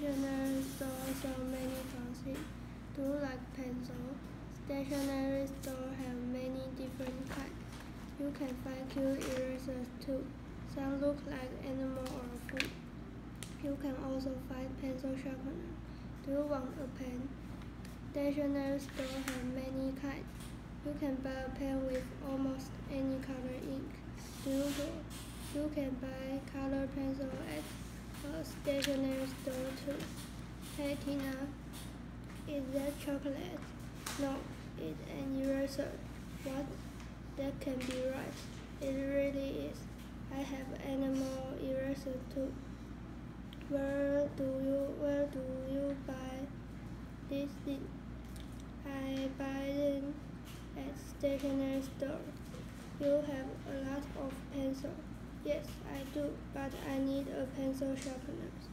Stationery store sell many things. Do you like pencil? Stationery store have many different kinds. You can find cute erasers too. Some look like animal or food. You can also find pencil sharpener. Do you want a pen? Stationery store have many kinds. You can buy a pen with almost any color ink. You can buy color pencil at a stationery store too. Hey Tina, is that chocolate? No, it's an eraser. What? That can be right. It really is. I have animal eraser too. Where do you buy this thing? I buy them at stationery store. You have a lot of pencil. Yes, I do, but I need a pencil sharpener.